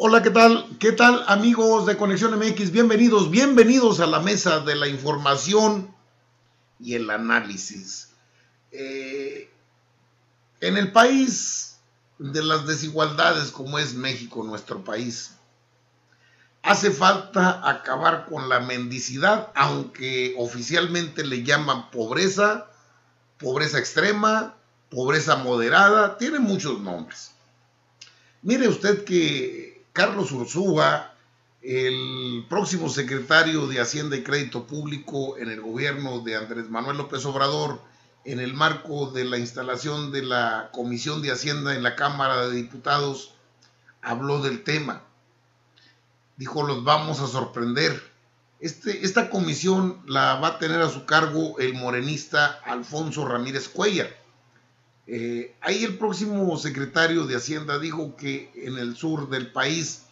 Hola, ¿qué tal? ¿Qué tal, amigos de Conexión MX? Bienvenidos a la mesa de la información y el análisis. Eh, en el país de las desigualdades como es México, nuestro país, hace falta acabar con la mendicidad, aunque oficialmente le llaman pobreza, pobreza extrema, pobreza moderada, tiene muchos nombres. Mire usted que Carlos Ursúa, el próximo secretario de Hacienda y Crédito Público en el gobierno de Andrés Manuel López Obrador, en el marco de la instalación de la Comisión de Hacienda en la Cámara de Diputados, habló del tema. Dijo, los vamos a sorprender. Esta comisión la va a tener a su cargo el morenista Alfonso Ramírez Cuellar. Ahí el próximo secretario de Hacienda dijo que en el sur del país,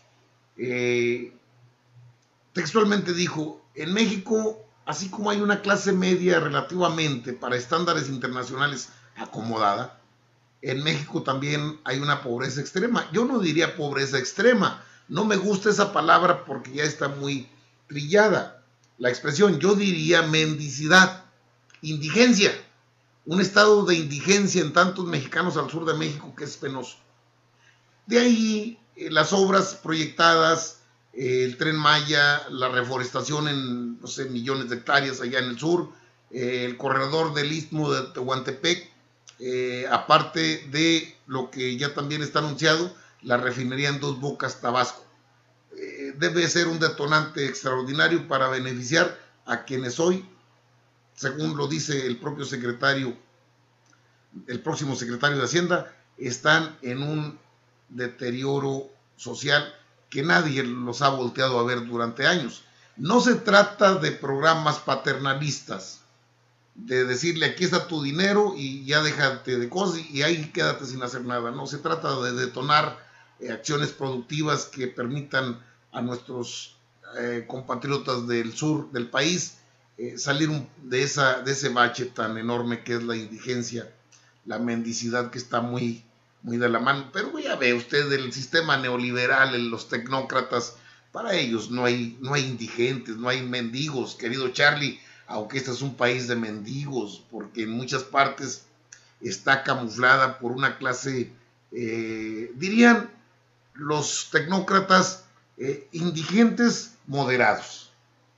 textualmente dijo, en México, así como hay una clase media relativamente para estándares internacionales acomodada, en México también hay una pobreza extrema. Yo no diría pobreza extrema, no me gusta esa palabra porque ya está muy trillada la expresión. Yo diría mendicidad, indigencia. Un estado de indigencia en tantos mexicanos al sur de México que es penoso. De ahí las obras proyectadas, el Tren Maya, la reforestación en, no sé, millones de hectáreas allá en el sur, el corredor del Istmo de Tehuantepec, aparte de lo que ya también está anunciado, la refinería en Dos Bocas, Tabasco. Debe ser un detonante extraordinario para beneficiar a quienes hoy, según lo dice el propio secretario, el próximo secretario de Hacienda, están en un deterioro social que nadie los ha volteado a ver durante años. No se trata de programas paternalistas, de decirle aquí está tu dinero y ya déjate de cosas y ahí quédate sin hacer nada. No, se trata de detonar acciones productivas que permitan a nuestros compatriotas del sur del país salir de ese bache tan enorme que es la indigencia, la mendicidad que está muy de la mano. Pero ya ve usted el sistema neoliberal, los tecnócratas, para ellos no hay indigentes, no hay mendigos, querido Charlie, aunque este es un país de mendigos, porque en muchas partes está camuflada por una clase, dirían los tecnócratas, indigentes moderados,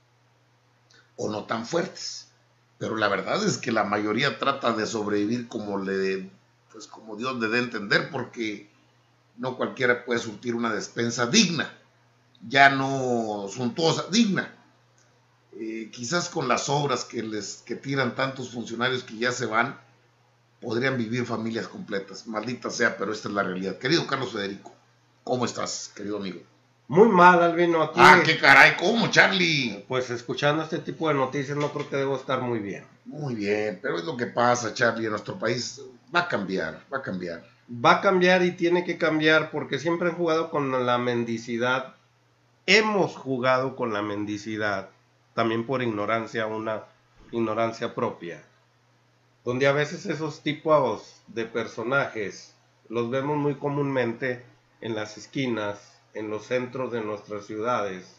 o no tan fuertes. Pero la verdad es que la mayoría trata de sobrevivir como Dios le dé a entender, porque no cualquiera puede surtir una despensa digna, ya no suntuosa, digna. Quizás con las obras que tiran tantos funcionarios que ya se van, podrían vivir familias completas. Maldita sea, pero esta es la realidad. Querido Carlos Federico, ¿cómo estás, querido amigo? Muy mal, Albino, aquí. Qué caray, ¿cómo, Charlie? Pues escuchando este tipo de noticias no creo que debo estar muy bien. Muy bien, pero es lo que pasa, Charlie, en nuestro país va a cambiar. Va a cambiar y tiene que cambiar porque siempre han jugado con la mendicidad. Hemos jugado con la mendicidad, también por ignorancia, una ignorancia propia, donde a veces esos tipos de personajes los vemos muy comúnmente en las esquinas, en los centros de nuestras ciudades,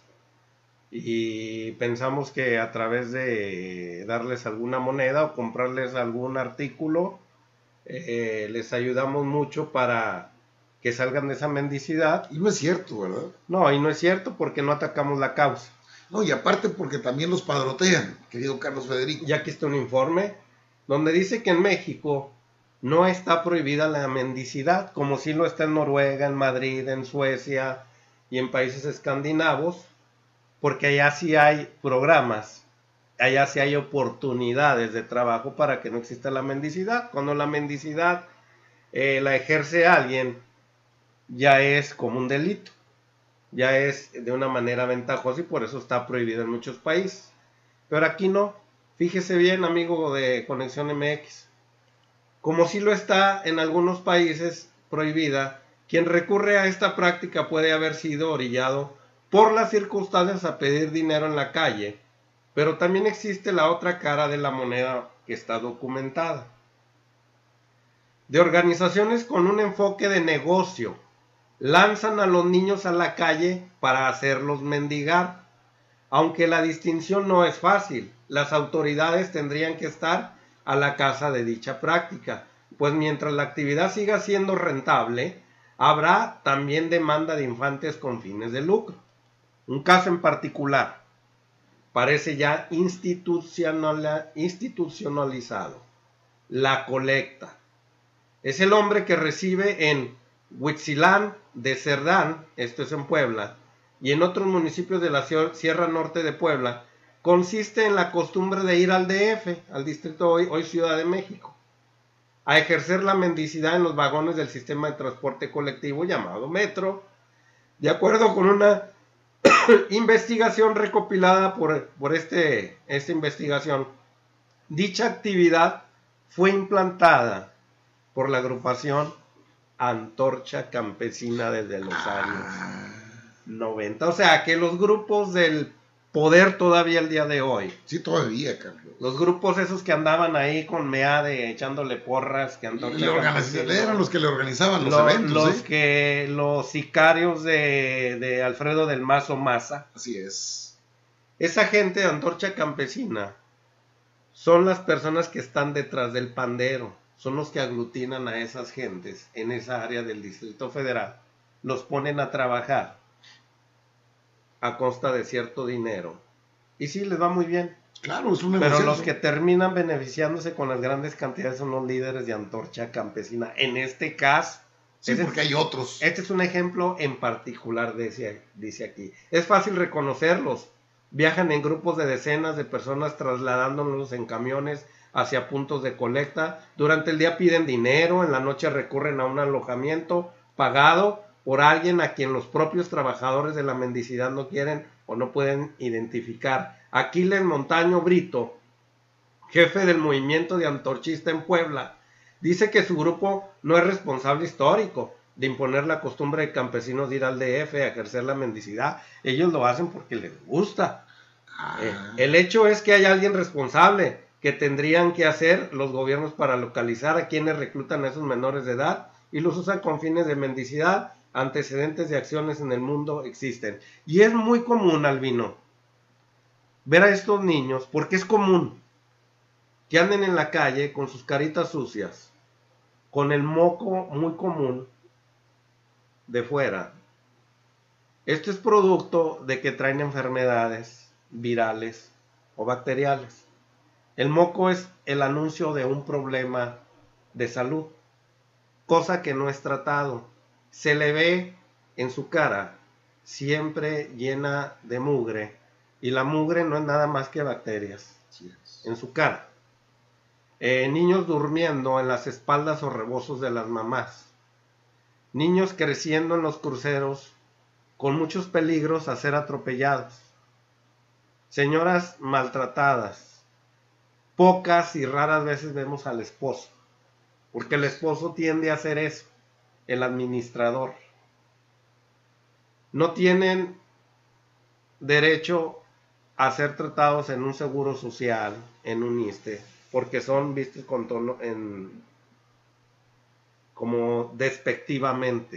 y pensamos que a través de darles alguna moneda o comprarles algún artículo, les ayudamos mucho para que salgan de esa mendicidad. Y no es cierto, ¿verdad? No, y no es cierto porque no atacamos la causa. No, y aparte porque también los padrotean, querido Carlos Federico. Y aquí está un informe donde dice que en México no está prohibida la mendicidad, como sí lo está en Noruega, en Madrid, en Suecia y en países escandinavos, porque allá sí hay programas, allá sí hay oportunidades de trabajo para que no exista la mendicidad. Cuando la mendicidad la ejerce alguien, ya es como un delito, ya es de una manera ventajosa y por eso está prohibido en muchos países. Pero aquí no. Fíjese bien, amigo de Conexión MX. Como sí lo está en algunos países prohibida, quien recurre a esta práctica puede haber sido orillado por las circunstancias a pedir dinero en la calle, pero también existe la otra cara de la moneda que está documentada. De organizaciones con un enfoque de negocio, lanzan a los niños a la calle para hacerlos mendigar. Aunque la distinción no es fácil, las autoridades tendrían que estar a la caza de dicha práctica, pues mientras la actividad siga siendo rentable, habrá también demanda de infantes con fines de lucro. Un caso en particular parece ya institucionalizado: la colecta. Es el hombre que recibe en Huitzilán de Cerdán, esto es en Puebla, y en otros municipios de la Sierra Norte de Puebla, consiste en la costumbre de ir al DF, al distrito hoy Ciudad de México, a ejercer la mendicidad en los vagones del sistema de transporte colectivo llamado metro, de acuerdo con una investigación recopilada por esta investigación. Dicha actividad fue implantada por la agrupación Antorcha Campesina desde los años 90. O sea, que los grupos del poder todavía el día de hoy. Sí, todavía, Carlos. Los grupos esos que andaban ahí con MEADE echándole porras, que Antorcha Campesina eran los que le organizaban los eventos. Los sicarios de Alfredo del Mazo Maza. Así es. Esa gente de Antorcha Campesina son las personas que están detrás del pandero. Son los que aglutinan a esas gentes en esa área del Distrito Federal. Los ponen a trabajar a costa de cierto dinero. Y sí, les va muy bien. Claro, es un negocio. Pero los que terminan beneficiándose con las grandes cantidades son los líderes de Antorcha Campesina. En este caso... Sí, porque hay otros. Este es un ejemplo en particular, dice aquí. Es fácil reconocerlos. Viajan en grupos de decenas de personas trasladándolos en camiones hacia puntos de colecta. Durante el día piden dinero, en la noche recurren a un alojamiento pagado por alguien a quien los propios trabajadores de la mendicidad no quieren o no pueden identificar. Aquiles Montaño Brito, jefe del movimiento de antorchista en Puebla, dice que su grupo no es responsable histórico de imponer la costumbre de campesinos de ir al DF a ejercer la mendicidad. Ellos lo hacen porque les gusta. El hecho es que hay alguien responsable que tendrían que hacer los gobiernos para localizar a quienes reclutan a esos menores de edad y los usan con fines de mendicidad. Antecedentes de acciones en el mundo existen. Y es muy común, Albino, ver a estos niños, porque es común que anden en la calle con sus caritas sucias, con el moco muy común de fuera. Esto es producto de que traen enfermedades virales o bacteriales. El moco es el anuncio de un problema de salud, cosa que no es tratado. Se le ve en su cara siempre llena de mugre, y la mugre no es nada más que bacterias en su cara. Niños durmiendo en las espaldas o rebozos de las mamás. Niños creciendo en los cruceros con muchos peligros a ser atropellados. Señoras maltratadas. Pocas y raras veces vemos al esposo, porque el esposo tiende a hacer eso, el administrador. No tienen derecho a ser tratados en un seguro social, en un ISSSTE, porque son vistos con tono como despectivamente.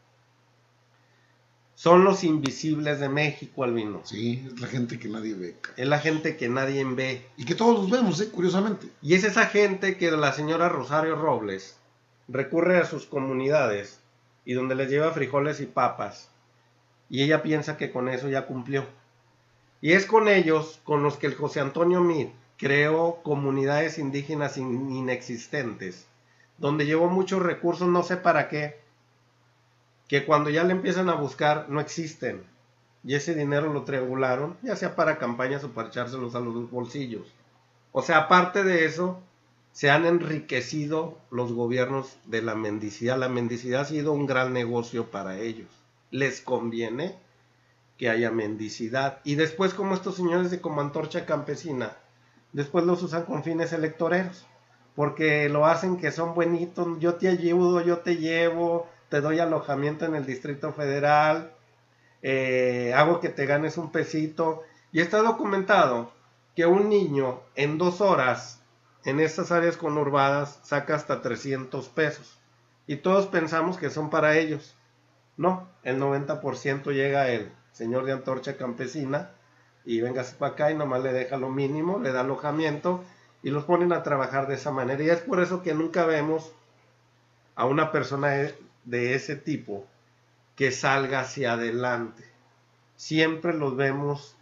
Son los invisibles de México, Albino. Sí, es la gente que nadie ve. Es la gente que nadie ve. Y que todos los vemos, curiosamente. Y es esa gente que la señora Rosario Robles recurre a sus comunidades y donde les lleva frijoles y papas. Y ella piensa que con eso ya cumplió. Y es con ellos con los que el José Antonio Meade creó comunidades indígenas inexistentes, donde llevó muchos recursos, no sé para qué, que cuando ya le empiezan a buscar no existen. Y ese dinero lo triangularon, ya sea para campañas o para echárselos a los bolsillos. O sea, aparte de eso, se han enriquecido los gobiernos de la mendicidad. La mendicidad ha sido un gran negocio para ellos. Les conviene que haya mendicidad. Y después, como estos señores de como Antorcha Campesina, después los usan con fines electoreros, porque lo hacen que son buenitos. Yo te ayudo, yo te llevo, te doy alojamiento en el Distrito Federal, hago que te ganes un pesito. Y está documentado que un niño en 2 horas en estas áreas conurbadas saca hasta 300 pesos. Y todos pensamos que son para ellos. No, el 90% llega el señor de Antorcha Campesina y véngase para acá y nomás le deja lo mínimo, le da alojamiento y los ponen a trabajar de esa manera. Y es por eso que nunca vemos a una persona de ese tipo que salga hacia adelante. Siempre los vemos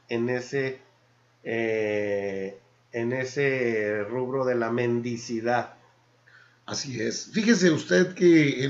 en ese rubro de la mendicidad. Así es. Fíjese usted que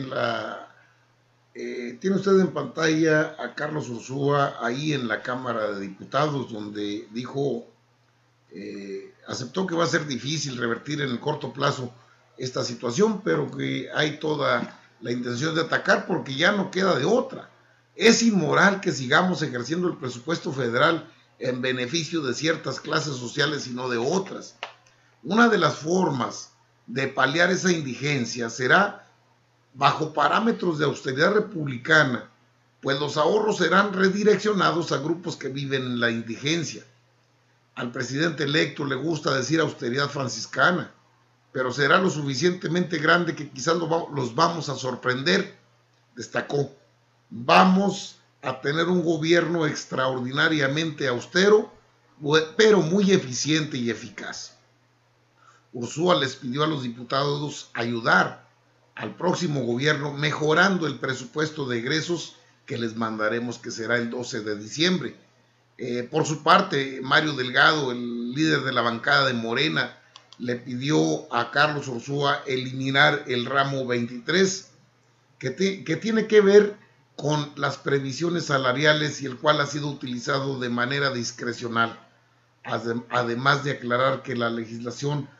tiene usted en pantalla a Carlos Ursúa ahí en la Cámara de Diputados, donde dijo, aceptó que va a ser difícil revertir en el corto plazo esta situación, pero que hay toda la intención de atacar porque ya no queda de otra. Es inmoral que sigamos ejerciendo el presupuesto federal en beneficio de ciertas clases sociales y no de otras. Una de las formas de paliar esa indigencia será bajo parámetros de austeridad republicana, pues los ahorros serán redireccionados a grupos que viven en la indigencia. Al presidente electo le gusta decir austeridad franciscana, pero será lo suficientemente grande que quizás los vamos a sorprender, destacó. Vamos a tener un gobierno extraordinariamente austero, pero muy eficiente y eficaz. Ursúa les pidió a los diputados ayudar al próximo gobierno mejorando el presupuesto de egresos que les mandaremos, que será el 12 de diciembre. Por su parte, Mario Delgado, el líder de la bancada de Morena, le pidió a Carlos Ursúa eliminar el ramo 23, que tiene que ver con las previsiones salariales y el cual ha sido utilizado de manera discrecional, además de aclarar que la legislación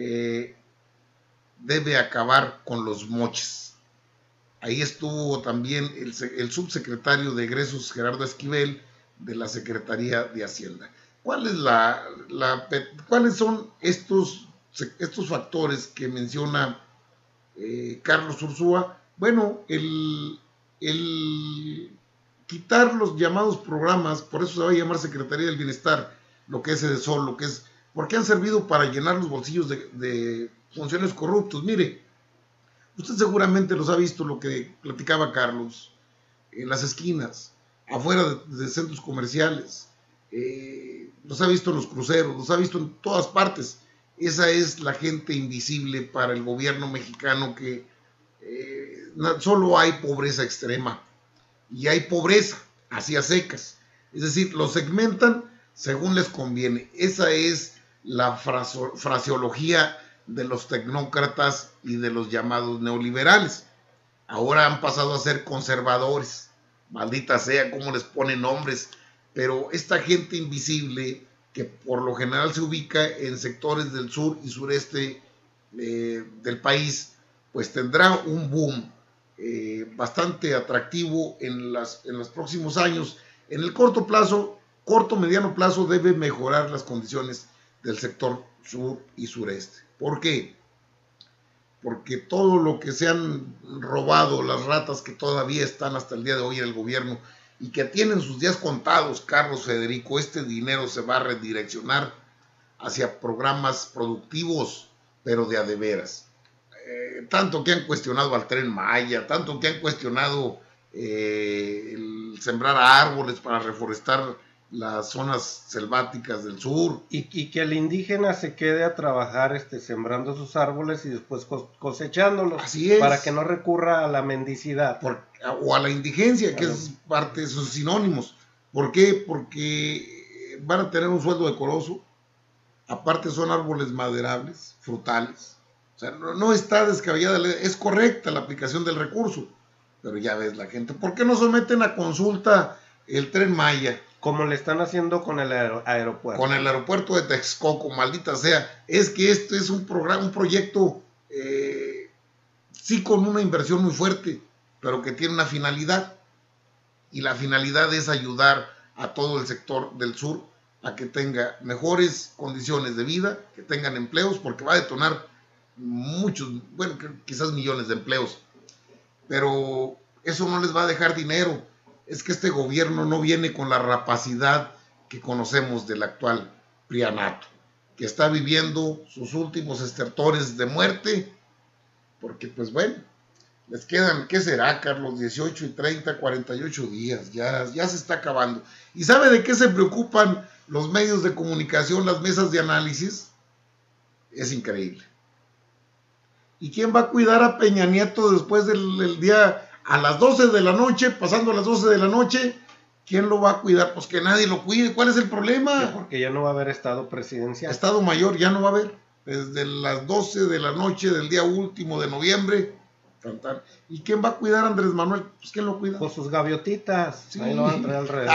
debe acabar con los moches. Ahí estuvo también el subsecretario de Egresos, Gerardo Esquivel, de la Secretaría de Hacienda. ¿Cuáles son estos factores que menciona Carlos Ursúa? Bueno, el quitar los llamados programas, por eso se va a llamar Secretaría del Bienestar, lo que es EDESOL, lo que es, porque han servido para llenar los bolsillos de funcionarios corruptos. Mire, usted seguramente los ha visto, lo que platicaba Carlos, en las esquinas, afuera de centros comerciales, los ha visto en los cruceros, los ha visto en todas partes. Esa es la gente invisible para el gobierno mexicano, que solo hay pobreza extrema y hay pobreza así a secas. Es decir, lo segmentan según les conviene. Esa es la fraseología de los tecnócratas y de los llamados neoliberales. Ahora han pasado a ser conservadores. Maldita sea cómo les ponen nombres. Pero esta gente invisible, que por lo general se ubica en sectores del sur y sureste del país, pues tendrá un boom bastante atractivo en los próximos años. En el mediano plazo, debe mejorar las condiciones del sector sur y sureste. ¿Por qué? Porque todo lo que se han robado, las ratas que todavía están hasta el día de hoy en el gobierno y que tienen sus días contados, Carlos Federico, este dinero se va a redireccionar hacia programas productivos, pero de a de veras. Tanto que han cuestionado al Tren Maya, tanto que han cuestionado el sembrar árboles para reforestar las zonas selváticas del sur. Y que el indígena se quede a trabajar sembrando sus árboles y después cosechándolos. Así es. Para que no recurra a la mendicidad. O a la indigencia, que es parte de sus sinónimos. ¿Por qué? Porque van a tener un sueldo decoroso. Aparte son árboles maderables, frutales. O sea, no está descabellada, es correcta la aplicación del recurso. Pero ya ves la gente, ¿por qué no someten a consulta el Tren Maya? Como le están haciendo con el aeropuerto. Con el aeropuerto de Texcoco, maldita sea. Es que esto es un proyecto, sí, con una inversión muy fuerte, pero que tiene una finalidad. Y la finalidad es ayudar a todo el sector del sur a que tenga mejores condiciones de vida, que tengan empleos, porque va a detonar muchos, bueno, quizás millones de empleos. Pero eso no les va a dejar dinero. Es que este gobierno no viene con la rapacidad que conocemos del actual prianato, que está viviendo sus últimos estertores de muerte, porque pues bueno, Les quedan, ¿qué será, Carlos? 18 y 30, 48 días, ya se está acabando. ¿Y sabe de qué se preocupan los medios de comunicación, las mesas de análisis? Es increíble. ¿Y quién va a cuidar a Peña Nieto después del día a las 12 de la noche, pasando a las 12 de la noche? ¿Quién lo va a cuidar? Pues que nadie lo cuide. ¿Cuál es el problema? Sí, porque ya no va a haber estado presidencial. Estado mayor ya no va a haber. Desde las 12 de la noche del día último de noviembre. ¿Y quién va a cuidar a Andrés Manuel? Pues ¿quién lo cuida? Pues sus gaviotitas. Sí. Ahí lo van a traer alrededor.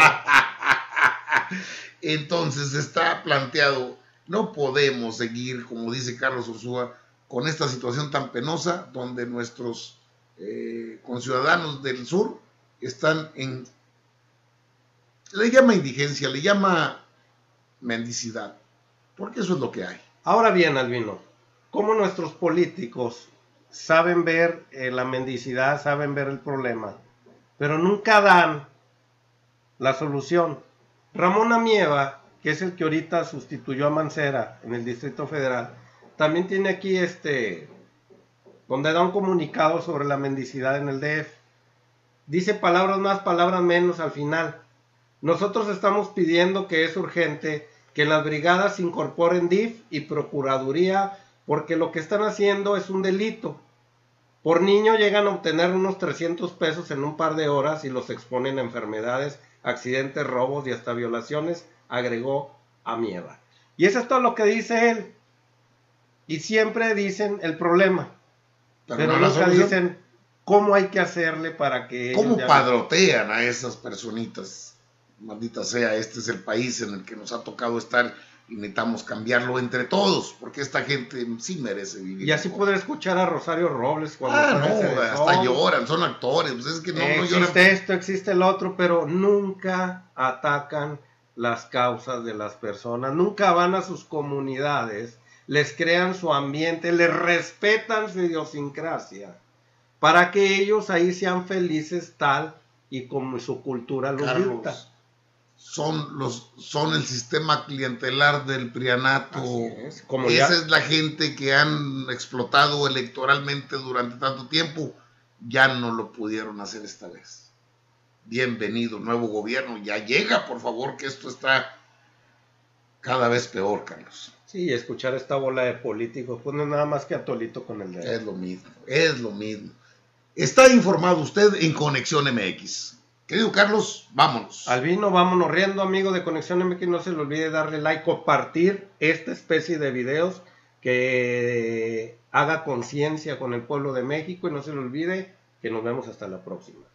Entonces está planteado, no podemos seguir, como dice Carlos Ursúa, con esta situación tan penosa donde nuestros conciudadanos del sur están en, le llama indigencia, le llama mendicidad, porque eso es lo que hay. Ahora bien, Albino, ¿cómo nuestros políticos saben ver la mendicidad, saben ver el problema, pero nunca dan la solución? Ramón Amieva, que es el que ahorita sustituyó a Mancera en el Distrito Federal, también tiene aquí donde da un comunicado sobre la mendicidad en el DF. Dice palabras más, palabras menos al final. Nosotros estamos pidiendo que es urgente que en las brigadas se incorporen DIF y Procuraduría, porque lo que están haciendo es un delito. Por niño llegan a obtener unos 300 pesos en un par de horas y los exponen a enfermedades, accidentes, robos y hasta violaciones, agregó Amieva. Y eso es todo lo que dice él. Y siempre dicen el problema, pero nunca dicen cómo hay que hacerle para que... ¿Cómo padrotean a esas personitas? Maldita sea, este es el país en el que nos ha tocado estar y necesitamos cambiarlo entre todos, porque esta gente sí merece vivir. Y así poder escuchar a Rosario Robles cuando hasta lloran, son actores, pues es que no existe lloran. Esto, existe el otro, pero nunca atacan las causas de las personas, nunca van a sus comunidades, les crean su ambiente, les respetan su idiosincrasia, para que ellos ahí sean felices tal y como su cultura los dicta. Son el sistema clientelar del prianato. Como esa es la gente que han explotado electoralmente durante tanto tiempo. Ya no lo pudieron hacer esta vez. Bienvenido, nuevo gobierno. Ya llega, por favor, que esto está cada vez peor, Carlos. Sí, escuchar esta bola de políticos, pues no es nada más que atolito con el dedo. Es lo mismo. Está informado usted en Conexión MX. Querido Carlos, vámonos. Albino, vámonos riendo, amigo de Conexión MX. No se le olvide darle like, compartir esta especie de videos que haga conciencia con el pueblo de México. Y no se le olvide que nos vemos hasta la próxima.